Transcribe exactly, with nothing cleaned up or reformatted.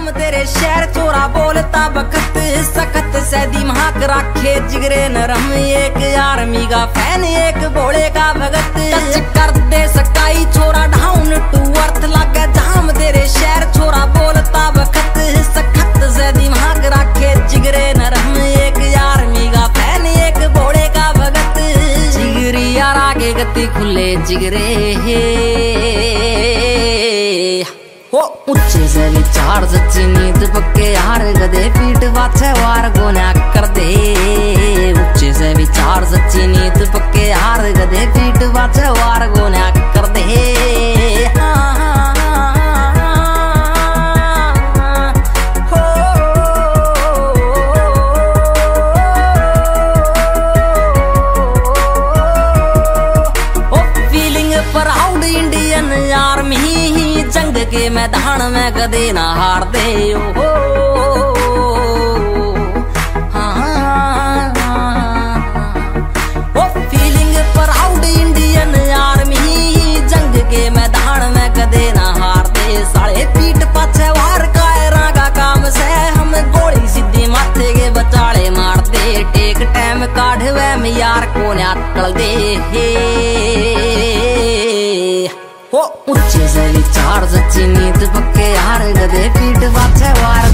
धाम तेरे शहर छोरा बोलता बखत सखत से दिमाग रखे जिगरे नरम एक आर्मी का फैन एक भोले का भगत टच कर दे सकाई छोरा डाउन टू अर्थ लागे धाम तेरे शहर छोरा बोलता बखत सखत से दिमाग रखे जिगरे नरम एक आर्मी का फैन एक भोले का भगत जिगरी यार आगे गति खुले जिगरे हो ऊंचे से विचार सच्ची नींद पक्के यार गदे पीठ पाछे वार गोना कर दे ऊंचे से विचार सच्ची नींद पक्के यार गदे पीठ पाछे वार गोना कर दे प्राउड इंडियन आर्मी जंग के मैदान में कदे ना हार दे ओ फीलिंग प्राउड इंडियन आर्मी जंग के मैदान में कदे ना हार दे साले पीठ पाछे वार कायरा का काम से हम गोली सीधी माथे के बचाले मार दे टेक टाइम काढ़वे में यार को ना टल दे हो ऊंचे से विचार सच्ची नींद पक्के यार गदे पीठ पाछे वार